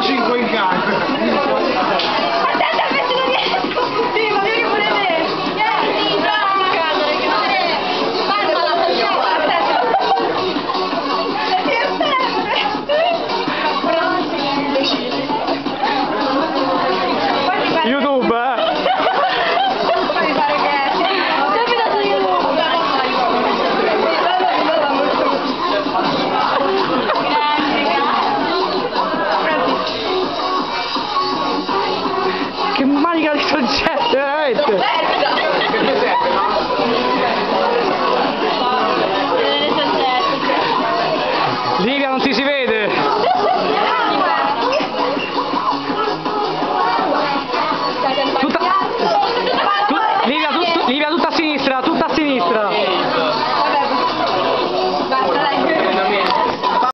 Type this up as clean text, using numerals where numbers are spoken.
5 in casa. Aspetta, perché non riesco! Sì, ma vieni pure te! Vieni, in casa, Barbara, facciamo, aspetta! YouTube, Puoi fare che... Subito su YouTube! che manica di soggetto, veramente! Livia, non ti si vede!